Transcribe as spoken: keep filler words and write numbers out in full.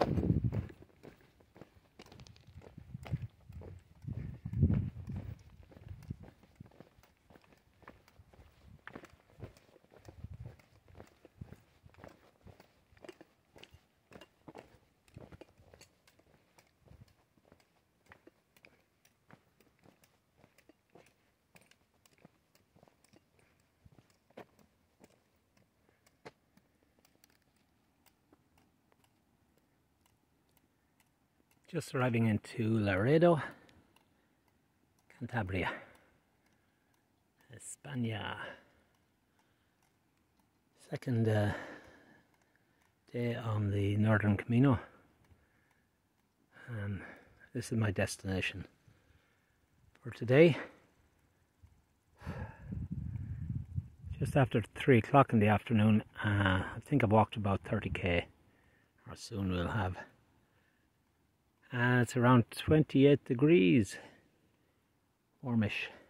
Just arriving into Laredo, Cantabria, España. Second uh, day on the Northern Camino. Um, this is my destination for today. Just after three o'clock in the afternoon. Uh, I think I've walked about thirty k, or soon we'll have. Uh, it's around twenty-eight degrees, warmish.